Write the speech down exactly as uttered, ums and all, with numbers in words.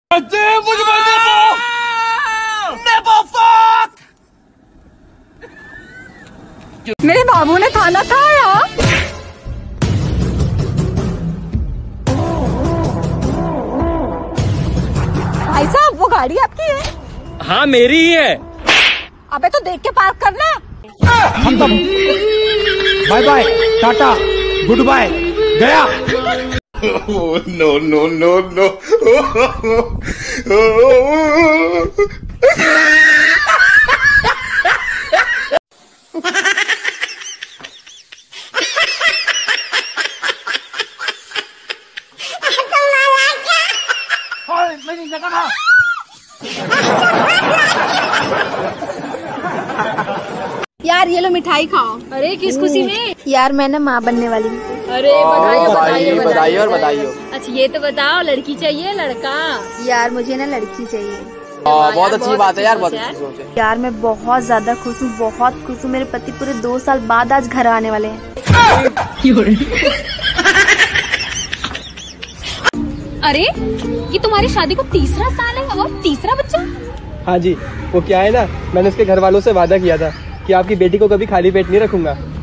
मुझे मेरे बाबू ने खाना खाया। भाई साहब वो गाड़ी आपकी है? हाँ मेरी ही है। अबे तो देख के पार्क करना। Bye bye tata good bye गया। नो नो नो नो यार ये लो मिठाई खाओ। अरे किस खुशी में? यार मैं ना माँ बनने वाली हूँ। अरे बधाई बधाई बधाई और बधाई हो। अच्छा ये तो बताओ लड़की चाहिए लड़का? यार मुझे ना लड़की चाहिए। बहुत अच्छी बात है यार, बहुत अच्छी सोच है यार मैं बहुत ज्यादा खुश हूँ, बहुत खुश हूँ। मेरे पति पूरे दो साल बाद आज घर आने वाले हैं। अरे ये तुम्हारी शादी को तीसरा साल है और तीसरा बच्चा? हाँ जी, वो क्या है ना, मैंने उसके घर वालों से वादा किया था कि आपकी बेटी को कभी खाली पेट नहीं रखूंगा।